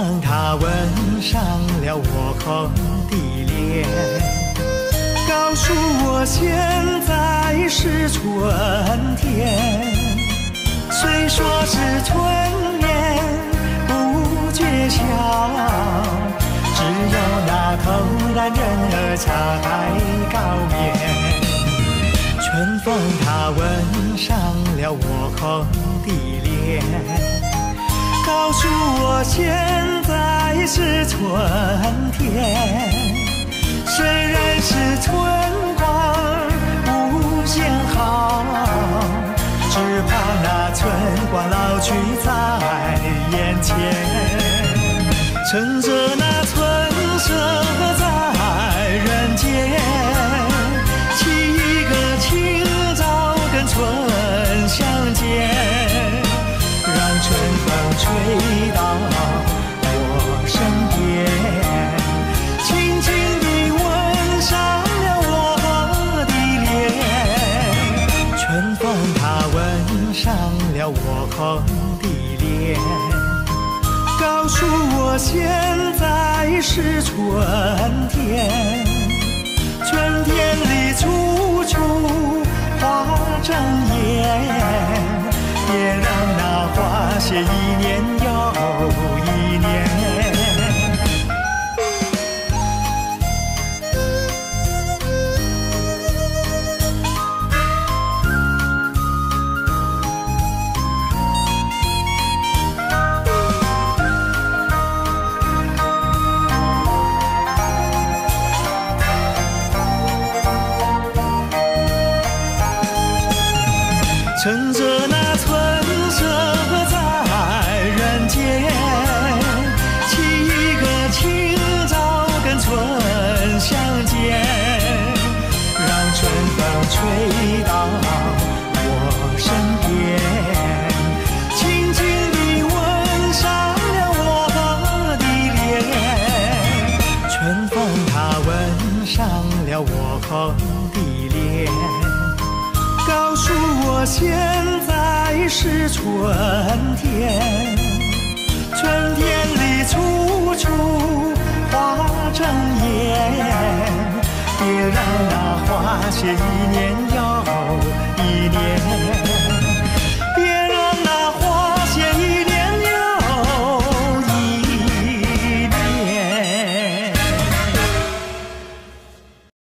方它吻上了我红的脸，告诉我现在是春天。虽说是春眠不觉晓，只有那偷懒人儿才高眠。春风它吻上了我红的脸，告诉我现在是春天。虽然是春光无限好，只怕那春光老去在眼前。趁着那春色在人间，起一个清早跟春相见，让春风吹到我身边，轻轻地吻上了我的脸。春风它吻上了我红的脸，告诉我现在是春天。春天里处处花争艳，别让那花谢一年又一年。趁着那春色在人间，起一个清早跟春相见，让春风吹到我身边，轻轻地吻上了我的脸。春风它吻上了我红的脸，告诉我现在是春天。春天里处处花争艳，别让那花谢一年又一年。